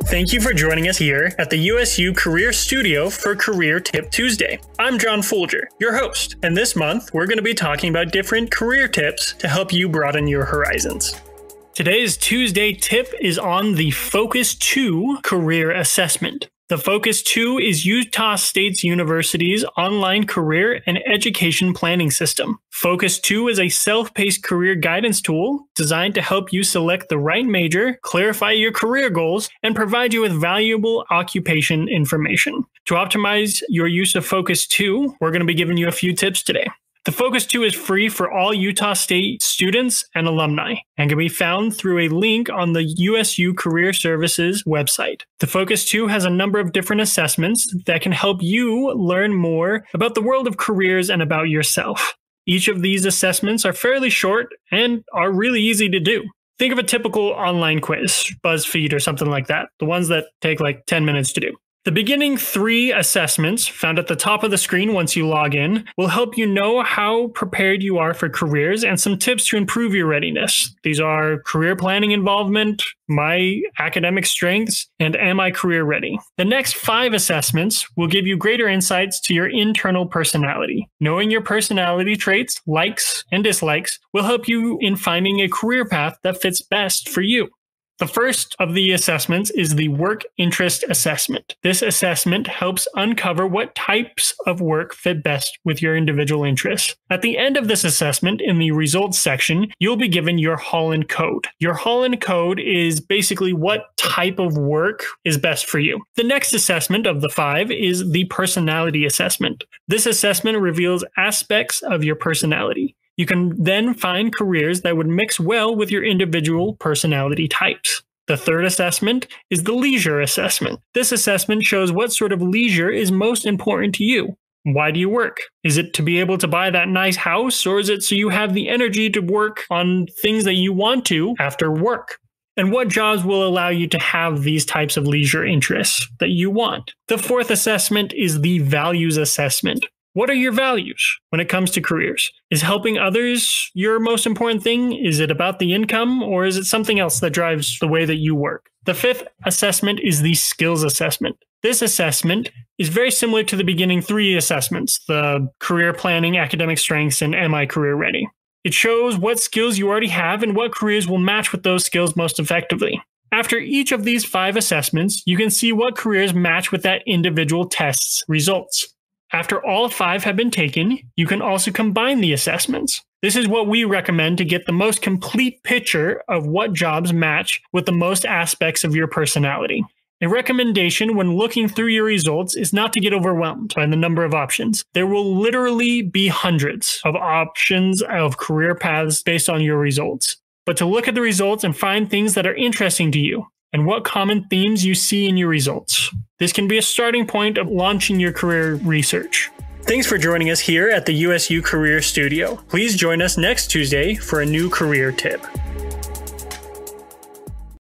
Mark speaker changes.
Speaker 1: Thank you for joining us here at the USU Career Studio for Career Tip Tuesday. I'm John Folger, your host, and this month we're going to be talking about different career tips to help you broaden your horizons. Today's Tuesday tip is on the Focus 2 career assessment. The Focus 2 is Utah State University's online career and education planning system. Focus 2 is a self-paced career guidance tool designed to help you select the right major, clarify your career goals, and provide you with valuable occupation information. To optimize your use of Focus 2, we're going to be giving you a few tips today. The Focus 2 is free for all Utah State students and alumni and can be found through a link on the USU Career Services website. The Focus 2 has a number of different assessments that can help you learn more about the world of careers and about yourself. Each of these assessments are fairly short and are really easy to do. Think of a typical online quiz, BuzzFeed or something like that, the ones that take like 10 minutes to do. The beginning 3 assessments, found at the top of the screen once you log in, will help you know how prepared you are for careers and some tips to improve your readiness. These are career planning involvement, my academic strengths, and am I career ready? The next 5 assessments will give you greater insights to your internal personality. Knowing your personality traits, likes, and dislikes will help you in finding a career path that fits best for you. The first of the assessments is the Work Interest Assessment. This assessment helps uncover what types of work fit best with your individual interests. At the end of this assessment, in the results section, you'll be given your Holland Code. Your Holland Code is basically what type of work is best for you. The next assessment of the 5 is the Personality Assessment. This assessment reveals aspects of your personality. You can then find careers that would mix well with your individual personality types. The third assessment is the Leisure Assessment. This assessment shows what sort of leisure is most important to you. Why do you work? Is it to be able to buy that nice house, or is it so you have the energy to work on things that you want to after work? And what jobs will allow you to have these types of leisure interests that you want? The fourth assessment is the Values Assessment. What are your values when it comes to careers? Is helping others your most important thing? Is it about the income, or is it something else that drives the way that you work? The fifth assessment is the Skills Assessment. This assessment is very similar to the beginning 3 assessments, the career planning, academic strengths, and am I career ready? It shows what skills you already have and what careers will match with those skills most effectively. After each of these 5 assessments, you can see what careers match with that individual test's results. After all 5 have been taken, you can also combine the assessments. This is what we recommend to get the most complete picture of what jobs match with the most aspects of your personality. A recommendation when looking through your results is not to get overwhelmed by the number of options. There will literally be hundreds of options of career paths based on your results, but to look at the results and find things that are interesting to you and what common themes you see in your results. This can be a starting point of launching your career research. Thanks for joining us here at the USU Career Studio. Please join us next Tuesday for a new career tip.